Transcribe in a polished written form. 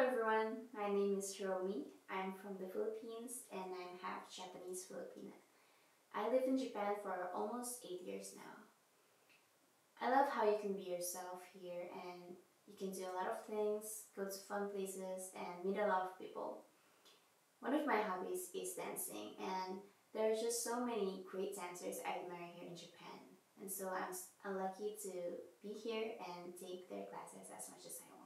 everyone, my name is Hiromi. I'm from the Philippines and I'm half Japanese Filipina. I live in Japan for almost 8 years now. I love how you can be yourself here and you can do a lot of things, go to fun places and meet a lot of people. One of my hobbies is dancing and there are just so many great dancers I admire here in Japan. And so I'm lucky to be here and take their classes as much as I want.